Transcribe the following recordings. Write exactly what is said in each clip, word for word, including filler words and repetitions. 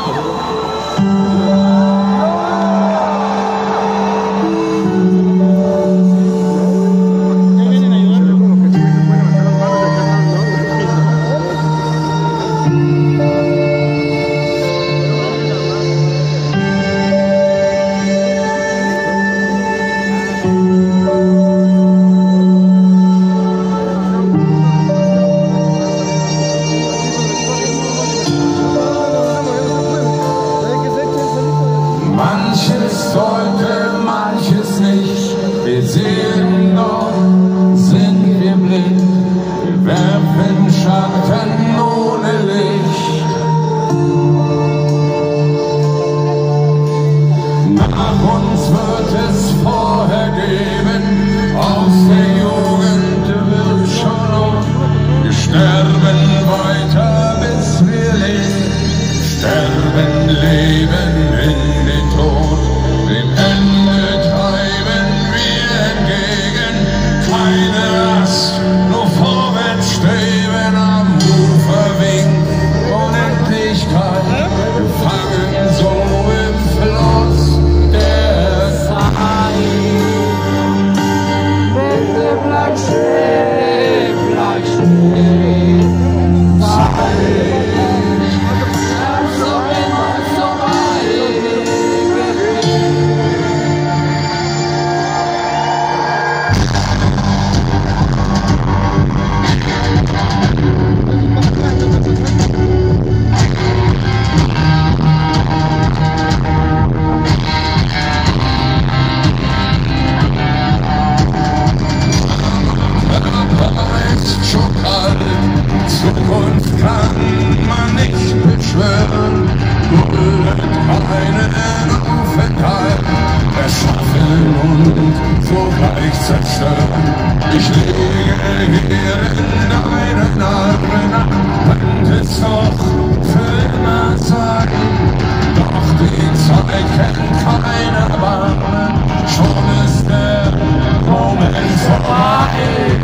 Manches sollte, manches nicht. Wir sehen noch, sind wir blind. Wir werfen Schatten ohne Licht. Nach uns wird es vorher geben. Aus der Jugend wird schon noch. Wir sterben weiter, bis wir leben. Sterben, leben in den Tod, dem Ende treiben wir entgegen. Keine Rast, nur vorwärts streben, am Ufer winkt Unendlichkeit. Gefangen so im Fluss der Zeit. Bitte bleib stehen, bleib stehen, Zeit. Zukunft kann man nicht beschwören, duldet keinen Aufenthalt, erschaffen und sogleich zerstören. Ich lege hier in deinen Armen, könnte es doch für immer sein, doch die Zeit kennt keine Erbarmen, schon ist der Moment vorbei.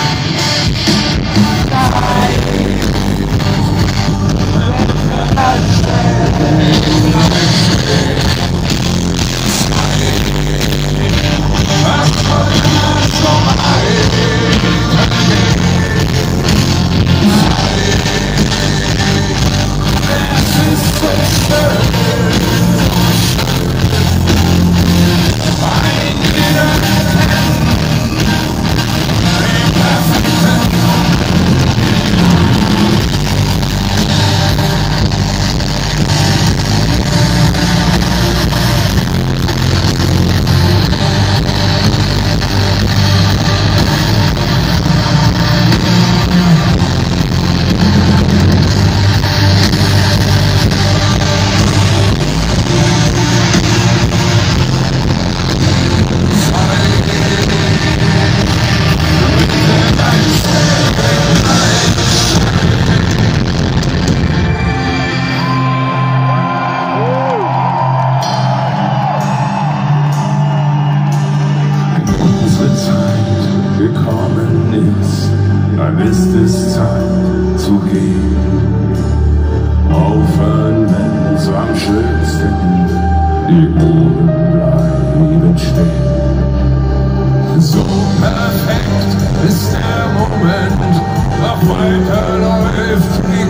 Dann ist es Zeit zu gehen. Aufhören, wenn's am schönsten, die Uhren bleiben stehen. So perfekt ist der Moment, doch weiter läuft die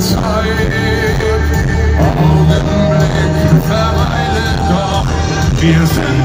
Zeit. Augenblick verweilen doch, wir sind